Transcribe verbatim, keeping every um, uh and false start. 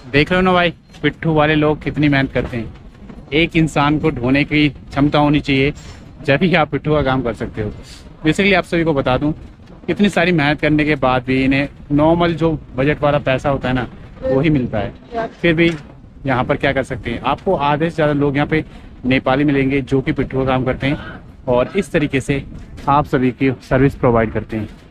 देख रहे हो ना भाई, पिट्ठू वाले लोग कितनी मेहनत करते हैं। एक इंसान को ढोने की क्षमता होनी चाहिए, जब ही आप पिट्ठू का काम कर सकते हो। बेसिकली आप सभी को बता दूं, इतनी सारी मेहनत करने के बाद भी इन्हें नॉर्मल जो बजट वाला पैसा होता है ना, वही मिलता है। फिर भी यहाँ पर क्या कर सकते हैं, आपको आधे से ज़्यादा लोग यहाँ पे नेपाली मिलेंगे जो कि पिट्ठू का काम करते हैं और इस तरीके से आप सभी की सर्विस प्रोवाइड करते हैं।